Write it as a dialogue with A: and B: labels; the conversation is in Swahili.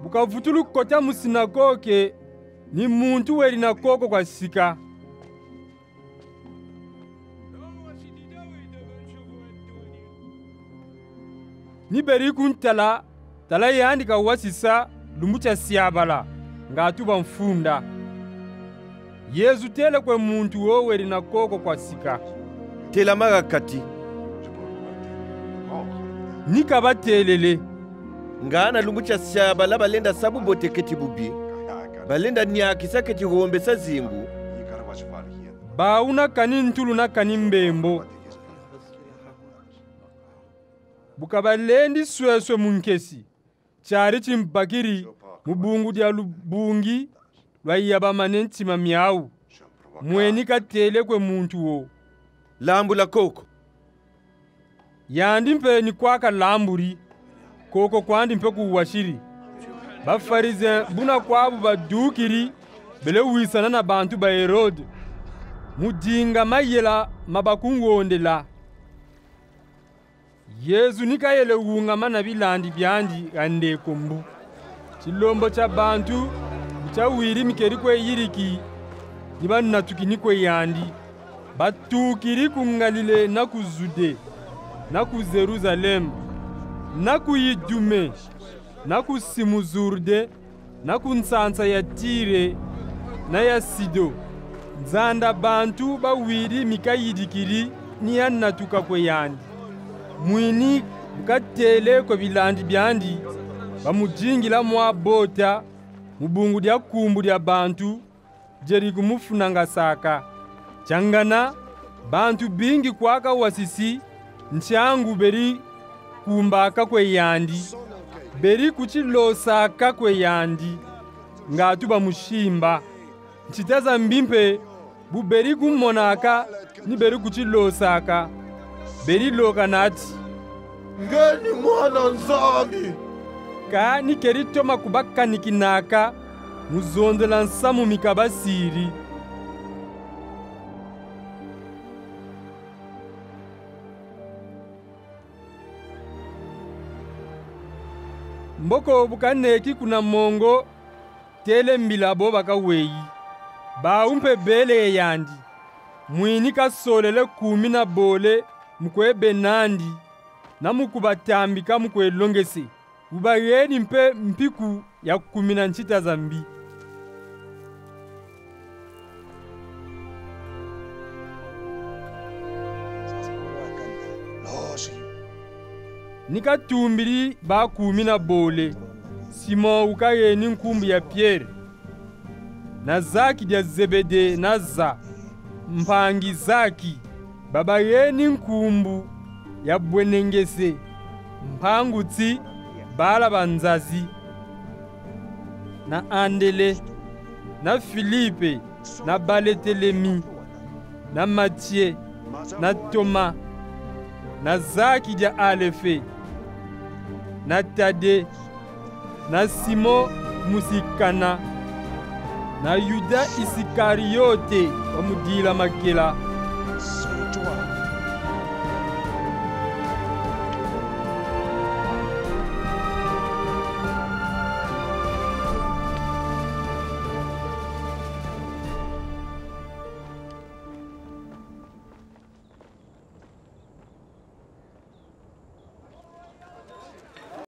A: bukavutulu kota mu sinagoge ni muntu weli na koko kwa sika. Ni beri kuntala tala yandika wasisa lumbucha siabala nga tuba mfunda. Yesu tele kwe muntu wo weli na koko kwa sika.
B: Tela maga kati.
A: Nika batelele.
B: Ngana lumbucha siabala balenda sabu bote keti bubi. Balenda nyakisa keti hombe sa zingu.
A: Bauna kani ntulu na kani mbembo. Bukabalendi sweswe munkesi. Chari chimpakiri mubungu dia lubungi lwayaba manenti mamiau. Mweni katele kwe muntu wo.
B: Lambu la koko.
A: Yandi mpe ni kwaka lamburi. Koko kwandi mpe kuwashiri. Bafarize buna kwabu badukiri bele wisana na bantu ba Herode. Mudinga mayela mabakungonde. Yesu nikayele wungama na bilandi byandi ande kombu. Chilombo cha bantu cha wiri mikeri kwe yiriki niba natukini kwe yandi. Batukiri kungalile na kuzude na ku Jerusalem na ku Idume na ku Simuzurde na ku nsansa ya Tire na ya Sido. Nzanda bantu bawiri mikayidikiri ni yanatuka kwe yandi. Mwini mukatele kwa bilandi byandi bamujingila mwa bota mubungu dia kumbu dia bantu jeri kumufunanga saka. Changana bantu bingi kwaka wasisi nchangu beri kumbaka kwe yandi. Beri kuchilosaka kwe yandi ngatu bamushimba. Nchitaza mbimpe buberi kumonaka ni beri kuchilosaka. Beri loka nati
B: Ngeni mwana nzambi.
A: Ka ni kerito makubaka nikinaka muzondela nsamu mikabasiri. Mboko bukaneki kuna mongo tele mbilabo baka weyi. Baumpe bele yandi. Mwini kasolele kumina bole mkwe benandi na mukubatambika mkwe longese. Ubayeni mpe mpiku ya kumina nchita zambi. Nika tumbiri ba kumina bole. Simon ukayeni nkumbu ya Pierre. Na Zaki dia Zebede na za. Mpangi Zaki. Baba yeni nkumbu ya bwenengese. Mpangutsi bala banzazi. Na Andele. Na Filipe. Na Baletelemi. Na Mathieu. Na Thomas. Na Zaki dia Alefe. Na Tade. Na Simon Musikana. Na Yuda Isikariote wa mudila makela.